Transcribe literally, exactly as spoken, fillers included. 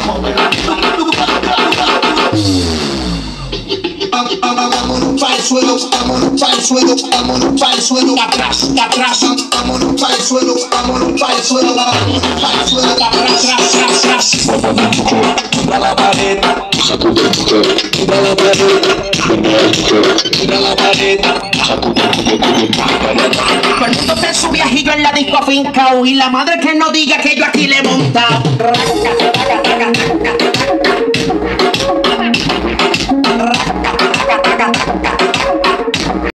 Vámonos pa'l suelo, vámonos pa'l suelo, vámonos pa'l suelo, atrás, atrás, vámonos pa'l suelo, vámonos pa'l suelo, vámonos pa'l suelo, atrás, atrás, atrás. Tira la pared, tira la pared, tira la pared. Todo el mundo se sube a yo en la disco afincao y la madre que no diga que yo aquí le he montado.